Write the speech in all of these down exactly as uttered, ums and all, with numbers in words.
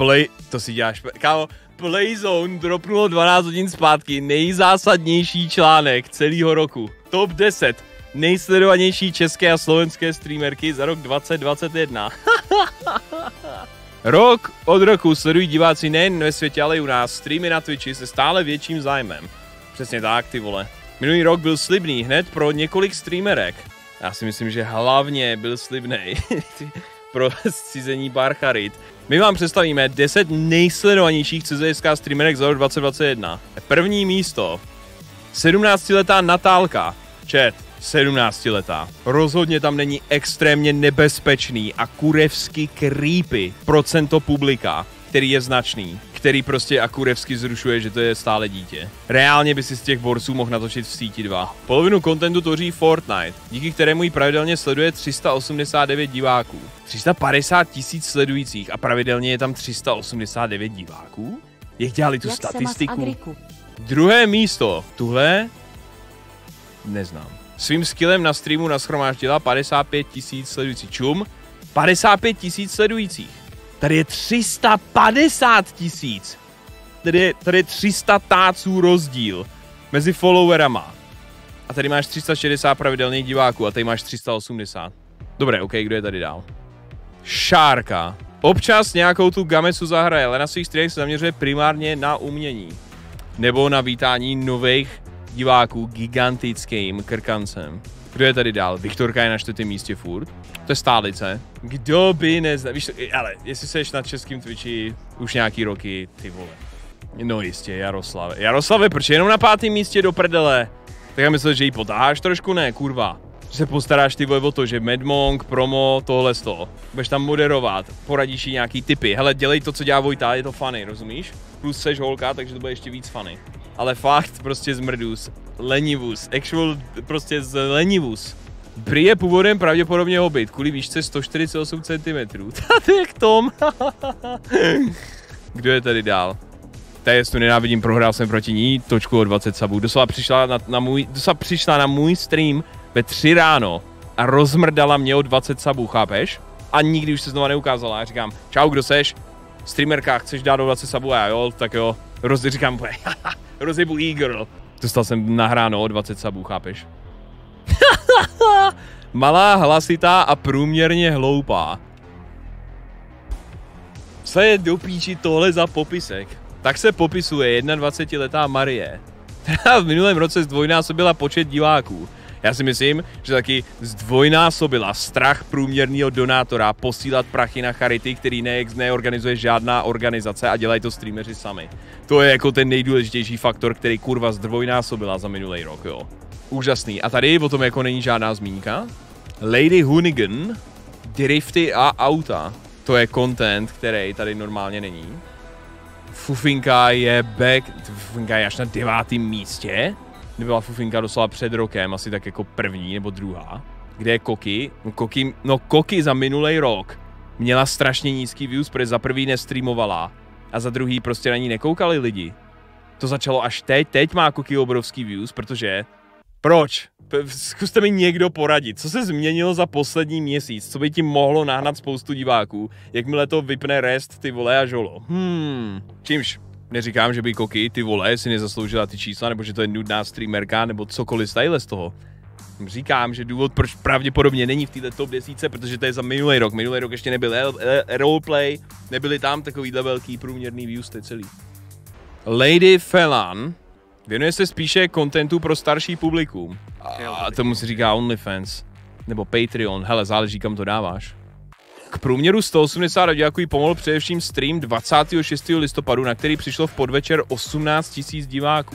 Play, to si děláš, kámo, Playzone dropnulo dvanáct hodin zpátky, nejzásadnější článek celého roku. Top deset nejsledovanější české a slovenské streamerky za rok dvacet dvacet jedna. Rok od roku sledují diváci nejen ve světě, ale i u nás. Streamy na Twitchi se stále větším zájmem. Přesně tak, ty vole. Minulý rok byl slibný hned pro několik streamerek. Já si myslím, že hlavně byl slibnej pro zcizení pár charit. My vám představíme deset nejsledovanějších C Z S K streamerek za rok dvacet dvacet jedna. První místo. sedmnáctiletá Natálka. Chat. sedmnáctiletá. Rozhodně tam není extrémně nebezpečný a kurevsky creepy procento publika, který je značný, který prostě a kurevsky zrušuje, že to je stále dítě. Reálně by si z těch borců mohl natočit v síti dva. Polovinu kontentu tvoří Fortnite, díky kterému ji pravidelně sleduje tři sta osmdesát devět diváků. tři sta padesát tisíc sledujících a pravidelně je tam tři sta osmdesát devět diváků? Jak dělali tu Jak statistiku? Druhé místo. Tuhle neznám. Svým skillem na streamu nashromáždila padesát pět tisíc sledujících. Čum, padesát pět tisíc sledujících. Tady je tři sta padesát tisíc. Tady je, tady je tři sta táců rozdíl mezi followerama. A tady máš tři sta šedesát pravidelných diváků a tady máš tři sta osmdesát. Dobré, ok, kdo je tady dál? Šárka. Občas nějakou tu gamesu zahraje, ale na svých streamech se zaměřuje primárně na umění. Nebo na vítání nových diváků gigantickým krkancem. Kdo je tady dál? Viktorka je na čtvrtém místě furt. To je stálice. Kdo by neznal? Víš, ale jestli seš na českým Twitchi už nějaký roky, ty vole. No jistě, Jaroslave. Jaroslave, proč jenom na pátém místě do prdele? Tak já myslím, že ji potáháš trošku, ne, kurva. Že se postaráš ty vole o to, že Medmonk, promo, tohle z toho. Budeš tam moderovat, poradíš jí nějaký tipy. Hele, dělej to, co dělá Vojta, je to funny, rozumíš? Plus seš holka, takže to bude ještě víc funny. Ale fakt prostě zmrdus, lenivus, actual prostě z lenivus. Prý je původem pravděpodobně hobbit, kvůli výšce sto čtyřicet osm centimetrů. Tady je k tom. Kdo je tady dál? Tady tu nenávidím, prohrál jsem proti ní, točku o dvacet subů. Doslova přišla na, na můj, doslova přišla na můj stream ve tři ráno a rozmrdala mě o dvacet subů, chápeš? A nikdy už se znova neukázala. Já říkám, čau, kdo seš? Streamerka, chceš dát do dvacet subů? A já jo, tak jo. Roz, říkám, rozjebu e-girl. Dostal jsem nahráno o dvacet subů, chápeš? Malá, hlasitá a průměrně hloupá. Co je do píči tohle za popisek? Tak se popisuje dvacetiletá Marie, která v minulém roce zdvojnásobila počet diváků. Já si myslím, že taky zdvojnásobila strach průměrného donátora posílat prachy na charity, který ne, neorganizuje žádná organizace a dělají to streameři sami. To je jako ten nejdůležitější faktor, který kurva zdvojnásobila za minulý rok, jo. Úžasný. A tady o tom jako není žádná zmínka. Lady Hoonigan, drifty a auta. To je content, který tady normálně není. Fufinka je back, Fufinka je až na devátém místě. Nebyla Fufinka doslova před rokem, asi tak jako první nebo druhá. Kde je Koki? No Koki, no Koki za minulý rok měla strašně nízký views, protože za prvý nestreamovala a za druhý prostě na ní nekoukali lidi. To začalo až teď, teď má Koki obrovský views, protože... Proč? Zkuste mi někdo poradit, co se změnilo za poslední měsíc, co by ti mohlo nahnat spoustu diváků, jakmile to vypne rest, ty vole a žolo. Hmm, čímž neříkám, že by Koki, ty vole, si nezasloužila ty čísla, nebo že to je nudná streamerka, nebo cokoliv style z toho. Říkám, že důvod, proč pravděpodobně není v této top desítce, protože to je za minulý rok. Minulý rok ještě nebyl roleplay, nebyly tam takovýhle velký průměrný views, to je celý. Lady Felan věnuje se spíše kontentu pro starší publikum. A tomu se říká OnlyFans. Nebo Patreon. Hele, záleží, kam to dáváš. K průměru sto osmdesát diváků jí pomohl především stream dvacátého šestého listopadu, na který přišlo v podvečer osmnáct tisíc diváků.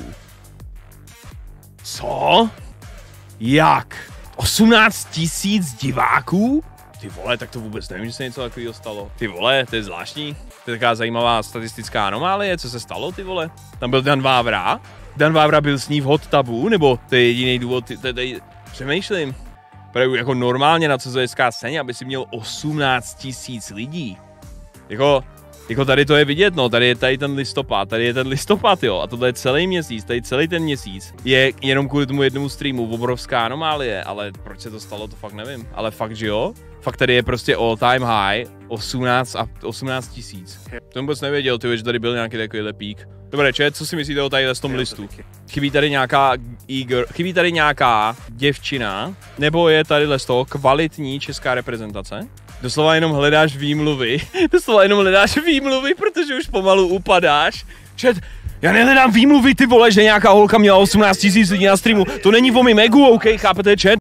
Co? Jak? osmnáct tisíc diváků? Ty vole, tak to vůbec nevím, že se něco takového stalo. Ty vole, to je zvláštní. To je taková zajímavá statistická anomálie, co se stalo, ty vole. Tam byl Dan Vávra. Dan Vávra byl s ní v hot tabu, nebo to je jediný důvod, tady přemýšlím. Právě jako normálně na C Z S K scéně, aby si měl osmnáct tisíc lidí. Jako, jako tady to je vidět, no, tady je tady ten listopad, tady je ten listopad, jo, a tohle je celý měsíc, tady celý ten měsíc je jenom kvůli tomu jednomu streamu obrovská anomálie, ale proč se to stalo, to fakt nevím, ale fakt, že jo? Fakt tady je prostě all time high, osmnáct tisíc. To vůbec nevěděl, ty, že tady byl nějaký takovýhle pík. Dobré, čet, co si myslíte o tadyhle z tom listu? Chybí tady nějaká e chybí tady nějaká děvčina, nebo je tadyhle z toho kvalitní česká reprezentace? Doslova jenom hledáš výmluvy, doslova jenom hledáš výmluvy, protože už pomalu upadáš. Čet, já nehledám výmluvy, ty vole, že nějaká holka měla osmnáct tisíc lidí na streamu, to není o mým egu, OK, chápete, čet?